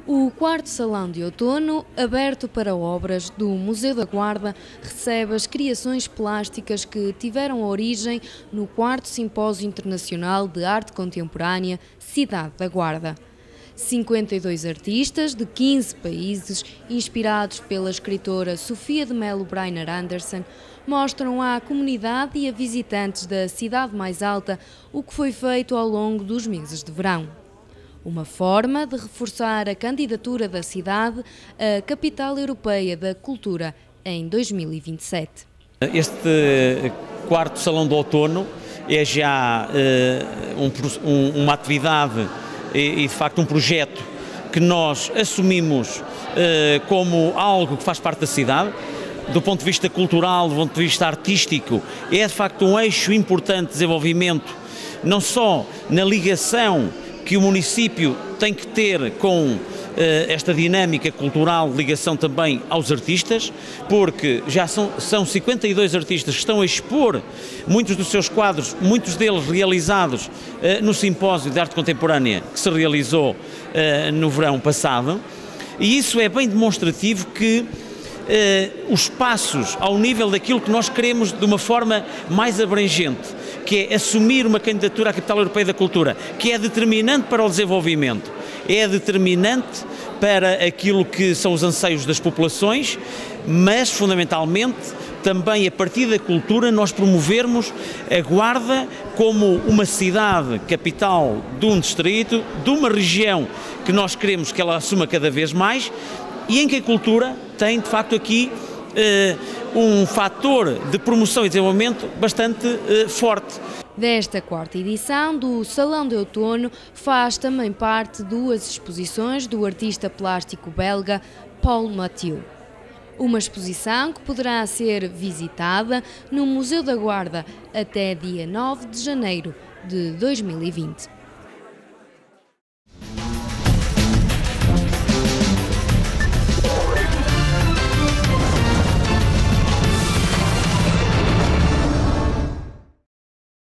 O quarto Salão de Outono, aberto para obras do Museu da Guarda, recebe as criações plásticas que tiveram origem no quarto Simpósio Internacional de Arte Contemporânea Cidade da Guarda. 52 artistas de 15 países, inspirados pela escritora Sofia de Mello Briner Anderson, mostram à comunidade e a visitantes da Cidade Mais Alta o que foi feito ao longo dos meses de verão. Uma forma de reforçar a candidatura da cidade à Capital Europeia da Cultura em 2027. Este quarto Salão de Outono é já uma atividade e de facto um projeto que nós assumimos como algo que faz parte da cidade. Do ponto de vista cultural, do ponto de vista artístico, é de facto um eixo importante de desenvolvimento, não só na ligação que o município tem que ter com esta dinâmica cultural de ligação também aos artistas, porque já são 52 artistas que estão a expor muitos dos seus quadros, muitos deles realizados no Simpósio de Arte Contemporânea que se realizou no verão passado, e isso é bem demonstrativo que os passos ao nível daquilo que nós queremos de uma forma mais abrangente, que é assumir uma candidatura à Capital Europeia da Cultura, que é determinante para o desenvolvimento, é determinante para aquilo que são os anseios das populações, mas fundamentalmente também a partir da cultura nós promovermos a Guarda como uma cidade capital de um distrito, de uma região que nós queremos que ela assuma cada vez mais, e em que a cultura tem, de facto, aqui um fator de promoção e desenvolvimento bastante forte. Desta quarta edição do Salão de Outono faz também parte duas exposições do artista plástico belga Paul Mathieu. Uma exposição que poderá ser visitada no Museu da Guarda até dia 9 de janeiro de 2020.